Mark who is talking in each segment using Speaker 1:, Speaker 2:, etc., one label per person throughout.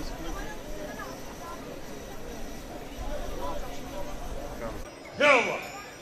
Speaker 1: Yallah.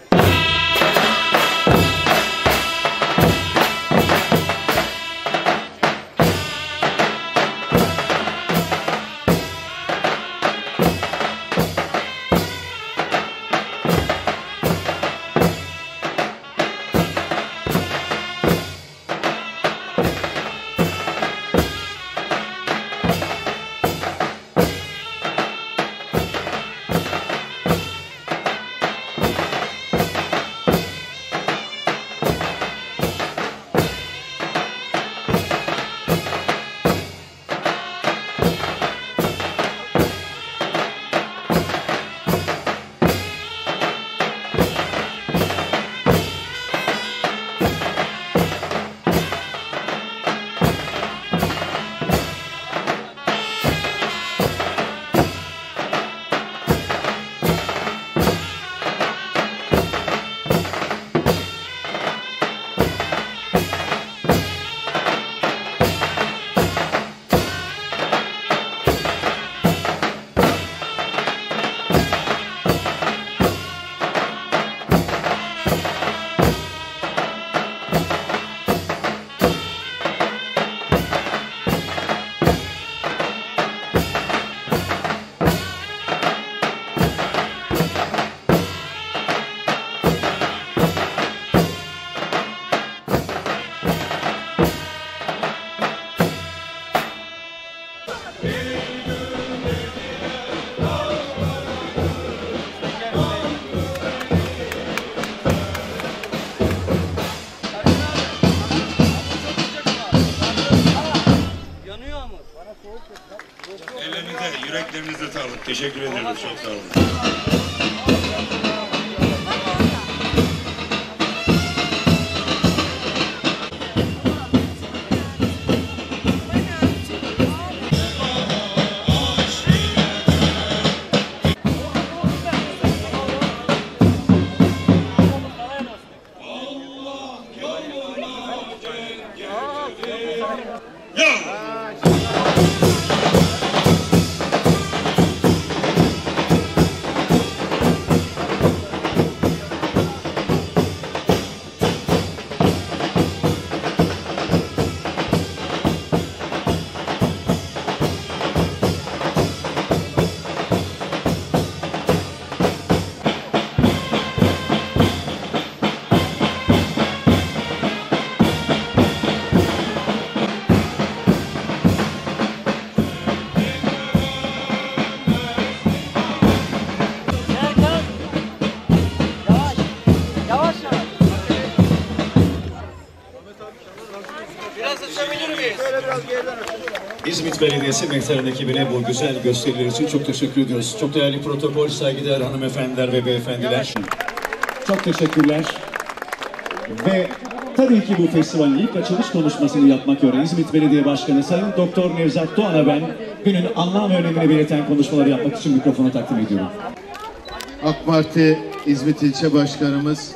Speaker 2: Ellerinize, yüreklerinize sağlık. Teşekkür ederiz. Çok sağ olun.
Speaker 3: İzmit Belediyesi Mehter'in ekibine bu güzel gösteriler için çok teşekkür ediyoruz. Çok değerli protokol, saygıdeğer hanımefendiler ve beyefendiler. Çok teşekkürler. Ve tabii ki bu festivalin ilk açılış konuşmasını yapmak üzere İzmit Belediye Başkanı Sayın Doktor Nevzat Doğan'a ben günün anlam ve önemini belirten konuşmaları yapmak için mikrofonu takdim ediyorum.
Speaker 4: AK Parti İzmit İlçe Başkanımız,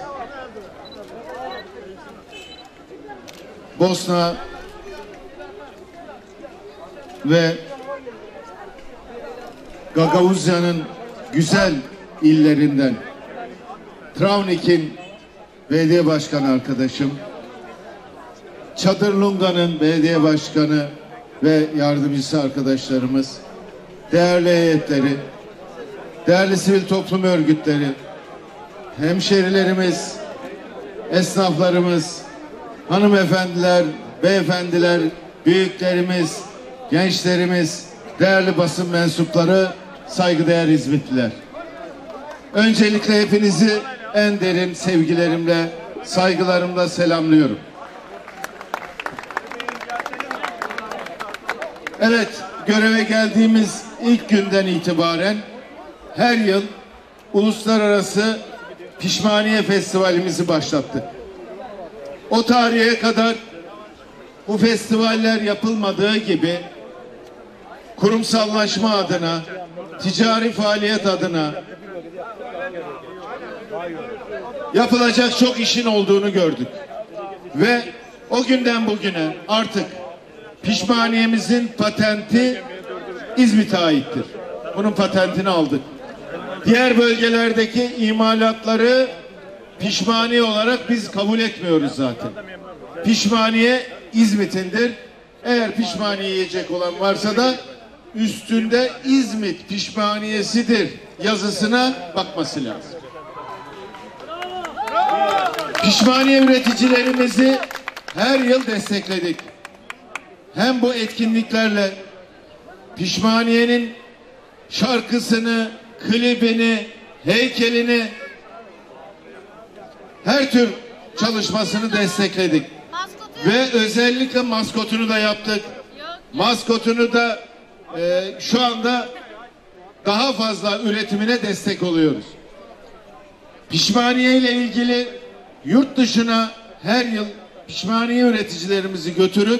Speaker 4: Bosna ve Gagavuzya'nın güzel illerinden Travnik'in belediye başkanı arkadaşım, Çadırlunga'nın belediye başkanı ve yardımcısı arkadaşlarımız, değerli heyetleri, değerli sivil toplum örgütleri, hemşerilerimiz, esnaflarımız, hanımefendiler, beyefendiler, büyüklerimiz, gençlerimiz, değerli basın mensupları, saygıdeğer İzmitliler. Öncelikle hepinizi en derin sevgilerimle, saygılarımla selamlıyorum. Evet, göreve geldiğimiz ilk günden itibaren her yıl uluslararası Pişmaniye Festivalimizi başlattık. O tarihe kadar bu festivaller yapılmadığı gibi kurumsallaşma adına, ticari faaliyet adına yapılacak çok işin olduğunu gördük. Ve o günden bugüne artık pişmaniyemizin patenti İzmit'e aittir. Bunun patentini aldık. Diğer bölgelerdeki imalatları pişmaniye olarak biz kabul etmiyoruz zaten. Pişmaniye İzmit'indir. Eğer pişmaniye yiyecek olan varsa da üstünde İzmit pişmaniyesidir yazısına bakması lazım. Pişmaniye üreticilerimizi her yıl destekledik. Hem bu etkinliklerle pişmaniyenin şarkısını, klibini, heykelini, her tür çalışmasını destekledik. Ve özellikle maskotunu da yaptık. Maskotunu da şu anda daha fazla üretimine destek oluyoruz. Pişmaniye ile ilgili yurt dışına her yıl pişmaniye üreticilerimizi götürüp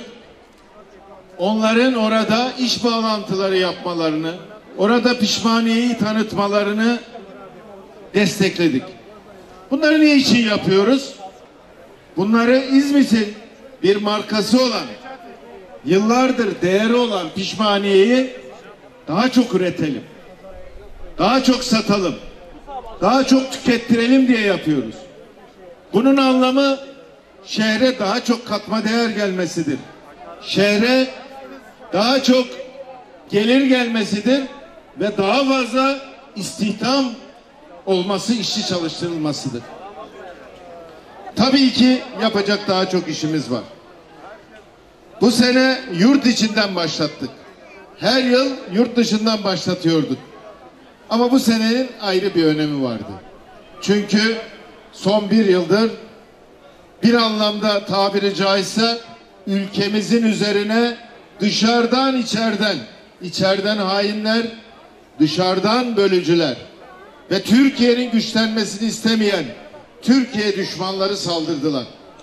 Speaker 4: onların orada iş bağlantıları yapmalarını, orada pişmaniyeyi tanıtmalarını destekledik. Bunları ne için yapıyoruz? Bunları İzmit'in bir markası olan, yıllardır değeri olan pişmaniyeyi daha çok üretelim, daha çok satalım, daha çok tükettirelim diye yapıyoruz. Bunun anlamı şehre daha çok katma değer gelmesidir. Şehre daha çok gelir gelmesidir ve daha fazla istihdam olması, işçi çalıştırılmasıdır. Tabii ki yapacak daha çok işimiz var. Bu sene yurt içinden başlattık. Her yıl yurt dışından başlatıyorduk. Ama bu senenin ayrı bir önemi vardı. Çünkü son bir yıldır bir anlamda tabiri caizse ülkemizin üzerine dışarıdan içeriden hainler, dışarıdan bölücüler ve Türkiye'nin güçlenmesini istemeyen Türkiye düşmanları saldırdılar.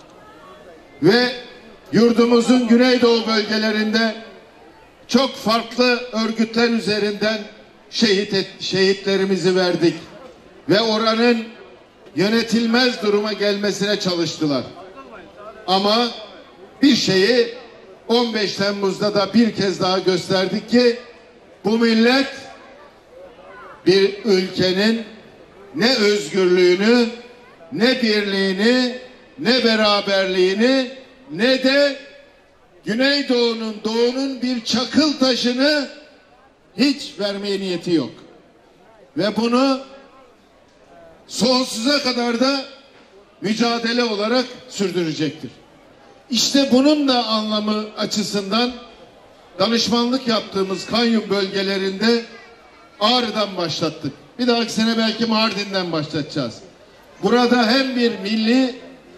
Speaker 4: Ve yurdumuzun güneydoğu bölgelerinde çok farklı örgütler üzerinden şehitlerimizi verdik. Ve oranın yönetilmez duruma gelmesine çalıştılar. Ama bir şeyi 15 Temmuz'da da bir kez daha gösterdik ki bu millet bir ülkenin ne özgürlüğünü, ne birliğini, ne beraberliğini, ne de Güneydoğu'nun, Doğu'nun bir çakıl taşını hiç vermeye niyeti yok. Ve bunu sonsuza kadar da mücadele olarak sürdürecektir. İşte bunun da anlamı açısından danışmanlık yaptığımız Kanyum bölgelerinde Ağrı'dan başlattık. Bir dahaki sene belki Mardin'den başlatacağız. Burada hem bir milli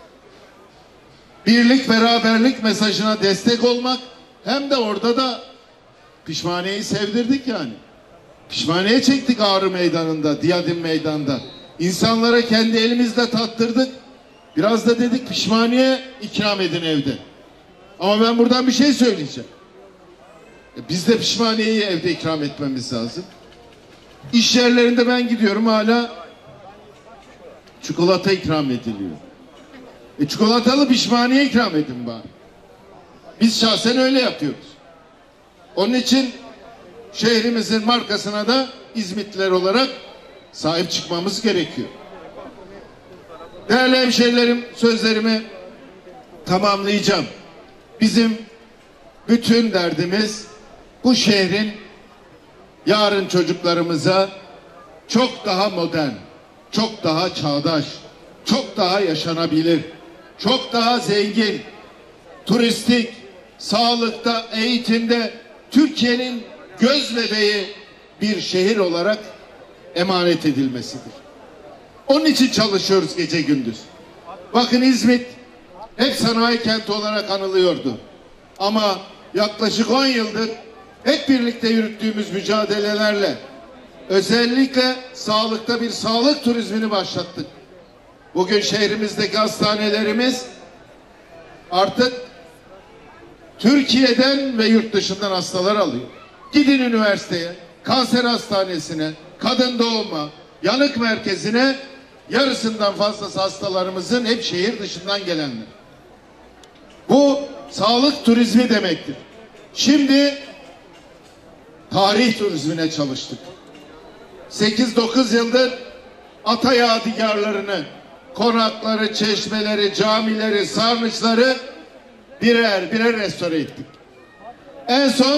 Speaker 4: birlik, beraberlik mesajına destek olmak hem de orada da pişmaniyeyi sevdirdik yani. Pişmaniye çektik Ağrı Meydanı'nda, Diyadim Meydanı'nda. İnsanlara kendi elimizle tattırdık. Biraz da dedik pişmaniye ikram edin evde. Ama ben buradan bir şey söyleyeceğim. Biz de pişmaniyeyi evde ikram etmemiz lazım. İş yerlerinde ben gidiyorum hala çikolata ikram ediliyor. Çikolatalı pişmaniye ikram edin bari. Biz şahsen öyle yapıyoruz. Onun için şehrimizin markasına da İzmitliler olarak sahip çıkmamız gerekiyor. Değerli hemşehrilerim, sözlerimi tamamlayacağım. Bizim bütün derdimiz bu şehrin yarın çocuklarımıza çok daha modern, çok daha çağdaş, çok daha yaşanabilir, çok daha zengin, turistik, sağlıkta, eğitimde Türkiye'nin göz bebeği bir şehir olarak emanet edilmesidir. Onun için çalışıyoruz gece gündüz. Bakın İzmit hep sanayi kenti olarak anılıyordu. Ama yaklaşık 10 yıldır hep birlikte yürüttüğümüz mücadelelerle özellikle sağlıkta bir sağlık turizmini başlattık. Bugün şehrimizdeki hastanelerimiz artık Türkiye'den ve yurt dışından hastalar alıyor. Gidin üniversiteye, kanser hastanesine, kadın doğuma, yanık merkezine, yarısından fazlası hastalarımızın hep şehir dışından gelenler. Bu sağlık turizmi demektir. Şimdi tarih turizmine çalıştık. 8-9 yıldır ata yadigarlarını, konakları, çeşmeleri, camileri, sarnıçları birer birer restore ettik. En son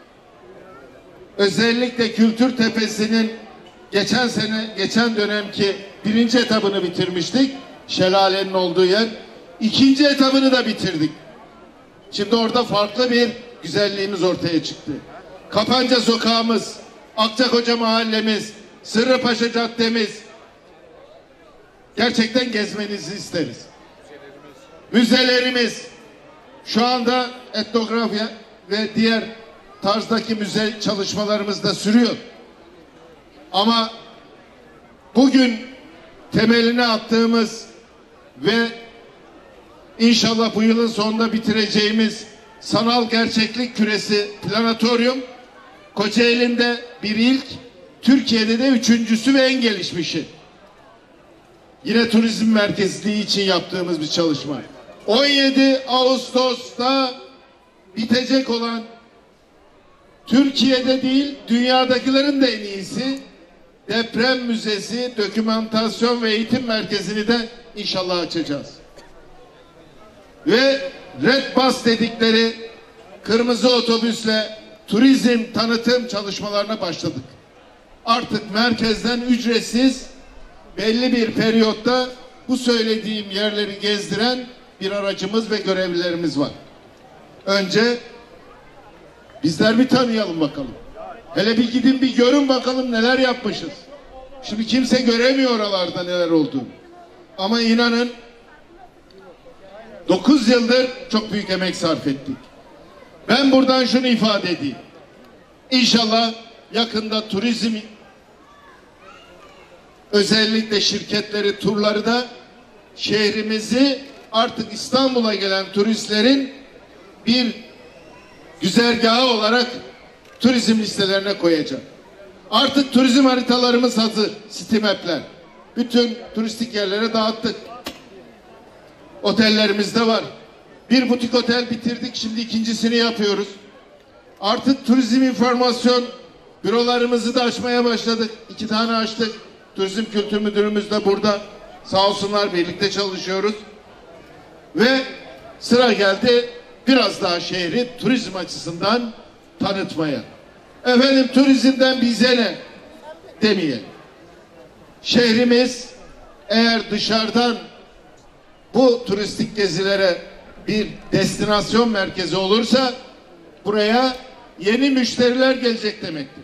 Speaker 4: özellikle Kültür Tepesi'nin geçen dönemki 1. etabını bitirmiştik. Şelalenin olduğu yer. 2. etabını da bitirdik. Şimdi orada farklı bir güzelliğimiz ortaya çıktı. Kapanca sokağımız, Akçakoca mahallemiz, Sırrıpaşa caddemiz, gerçekten gezmenizi isteriz. Müzelerimiz, şu anda etnografya ve diğer tarzdaki müze çalışmalarımız da sürüyor. Ama bugün temelini attığımız ve İnşallah bu yılın sonunda bitireceğimiz sanal gerçeklik küresi planetoryum Kocaeli'nde bir ilk, Türkiye'de de 3.'sü ve en gelişmişi. Yine turizm merkezliği için yaptığımız bir çalışma. 17 Ağustos'ta bitecek olan, Türkiye'de değil dünyadakilerin de en iyisi deprem müzesi, dokümantasyon ve eğitim merkezini de inşallah açacağız. Ve Red Bus dedikleri kırmızı otobüsle turizm tanıtım çalışmalarına başladık. Artık merkezden ücretsiz belli bir periyotta bu söylediğim yerleri gezdiren bir aracımız ve görevlilerimiz var. Önce bizler bir tanıyalım bakalım. Hele bir gidin bir görün bakalım neler yapmışız. Şimdi kimse göremiyor oralarda neler olduğunu. Ama inanın 9 yıldır çok büyük emek sarf ettik. Ben buradan şunu ifade edeyim. İnşallah yakında turizm, özellikle şirketleri, turları da şehrimizi artık İstanbul'a gelen turistlerin bir güzergahı olarak turizm listelerine koyacak. Artık turizm haritalarımız hazır. City Map'ler. Bütün turistik yerlere dağıttık. Otellerimizde var. Bir butik otel bitirdik. Şimdi ikincisini yapıyoruz. Artık turizm informasyon bürolarımızı da açmaya başladık. 2 tane açtık. Turizm Kültür Müdürümüz de burada. Sağ olsunlar, birlikte çalışıyoruz. Ve sıra geldi biraz daha şehri turizm açısından tanıtmaya. Efendim turizmden bize ne demeyelim. Şehrimiz eğer dışarıdan bu turistik gezilere bir destinasyon merkezi olursa buraya yeni müşteriler gelecek demektir.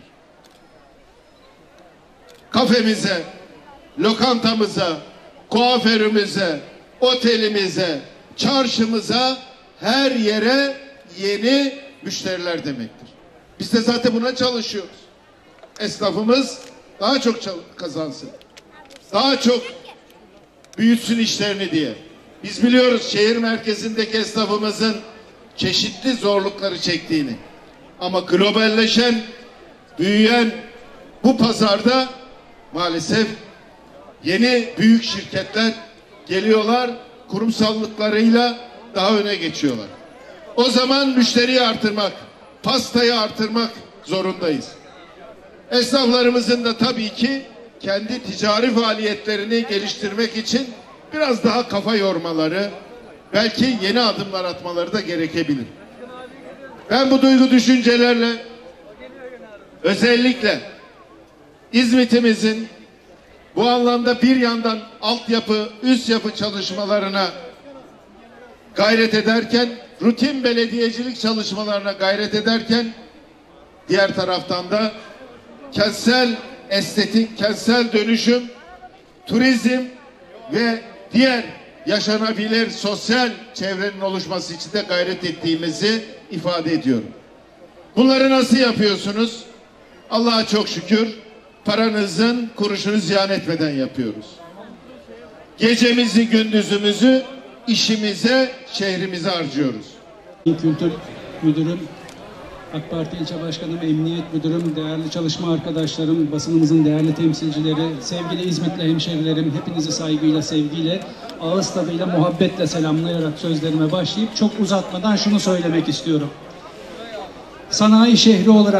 Speaker 4: Kafemize, lokantamıza, kuaförümüze, otelimize, çarşımıza, her yere yeni müşteriler demektir. Biz de zaten buna çalışıyoruz. Esnafımız daha çok kazansın. Daha çok büyütsün işlerini diye. Biz biliyoruz şehir merkezindeki esnafımızın çeşitli zorlukları çektiğini. Ama globalleşen, büyüyen bu pazarda maalesef yeni büyük şirketler geliyorlar, kurumsallıklarıyla daha öne geçiyorlar. O zaman müşteriyi artırmak, pastayı artırmak zorundayız. Esnaflarımızın da tabii ki kendi ticari faaliyetlerini geliştirmek için biraz daha kafa yormaları, belki yeni adımlar atmaları da gerekebilir. Ben bu duygu düşüncelerle özellikle İzmit'imizin bu anlamda bir yandan altyapı, üst yapı çalışmalarına gayret ederken, rutin belediyecilik çalışmalarına gayret ederken, diğer taraftan da kentsel estetik, kentsel dönüşüm, turizm ve diğer yaşanabilir sosyal çevrenin oluşması için de gayret ettiğimizi ifade ediyorum. Bunları nasıl yapıyorsunuz? Allah'a çok şükür paranızın kuruşunu ziyan etmeden yapıyoruz. Gecemizi, gündüzümüzü işimize, şehrimize harcıyoruz.
Speaker 1: Kültür Müdürüm, AK Parti İlçe Başkanım, Emniyet Müdürüm, değerli çalışma arkadaşlarım, basınımızın değerli temsilcileri, sevgili İzmitli hemşerilerim, hepinizi saygıyla, sevgiyle, ağız tadıyla, muhabbetle selamlayarak sözlerime başlayıp çok uzatmadan şunu söylemek istiyorum. Sanayi şehri olarak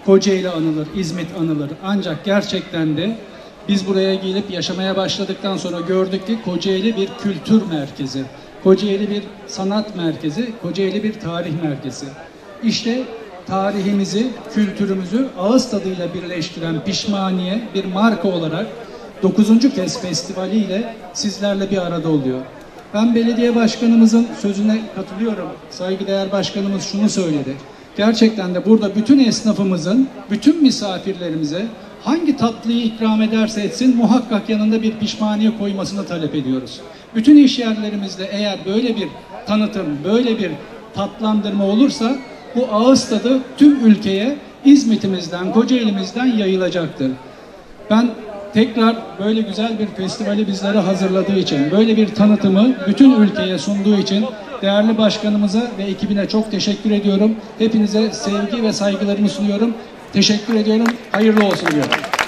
Speaker 1: Kocaeli anılır, İzmit anılır. Ancak gerçekten de biz buraya gelip yaşamaya başladıktan sonra gördük ki Kocaeli bir kültür merkezi, Kocaeli bir sanat merkezi, Kocaeli bir tarih merkezi. İşte tarihimizi, kültürümüzü ağız tadıyla birleştiren Pişmaniye bir marka olarak 9. kez festivaliyle sizlerle bir arada oluyor. Ben belediye başkanımızın sözüne katılıyorum. Saygıdeğer başkanımız şunu söyledi. Gerçekten de burada bütün esnafımızın, bütün misafirlerimize hangi tatlıyı ikram ederse etsin muhakkak yanında bir pişmaniye koymasını talep ediyoruz. Bütün iş yerlerimizde eğer böyle bir tanıtım, böyle bir tatlandırma olursa bu ağız tadı tüm ülkeye İzmit'imizden, Kocaeli'mizden yayılacaktır. Ben tekrar böyle güzel bir festivali bizlere hazırladığı için, böyle bir tanıtımı bütün ülkeye sunduğu için değerli başkanımıza ve ekibine çok teşekkür ediyorum. Hepinize sevgi ve saygılarımı sunuyorum. Teşekkür ediyorum. Hayırlı olsun diyorum.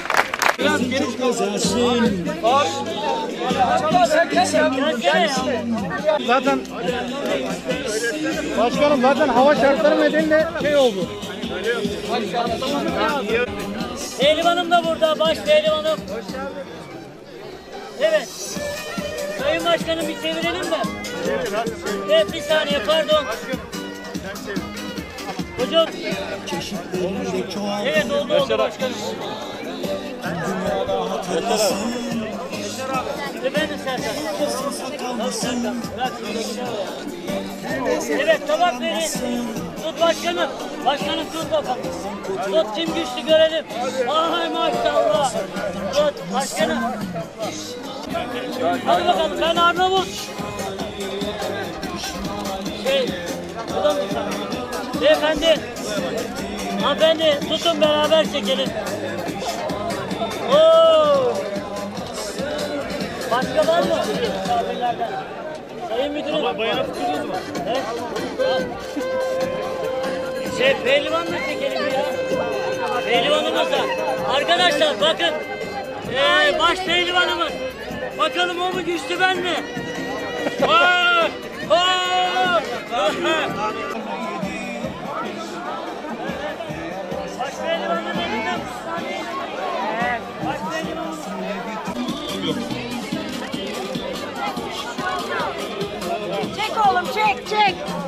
Speaker 5: Zaten başkanım zaten hava şartları nedeniyle şey oldu.
Speaker 6: Pehlivanım da burada, baş pehlivanım. Evet. Sayın Başkanım bir çevirelim mi? Evet, bir saniye pardon. Hocam. Evet oldu başkanım. Efendim Serkan. Evet tabak verin. Tut başkanım. Başkanım tut bakalım. Tut kim güçlü görelim. Ay maşallah. Tut başkanım. Hadi bakalım ben Arnavut. Buradan beyefendi. Hanımefendi tutun beraber çekelim. Oo. Başka var mı? Misafirlerden. Sayın müdürüm. Ama bayana tutuyoruz mu? Evet. Pehlivan mı çekelim ya? Pehlivanımız da. Arkadaşlar bakın. Baş pehlivanımız. Bakalım o mu güçlü ben mi? Baş pehlivanın elinden. Baş pehlivanın.
Speaker 7: Çek oğlum çek çek.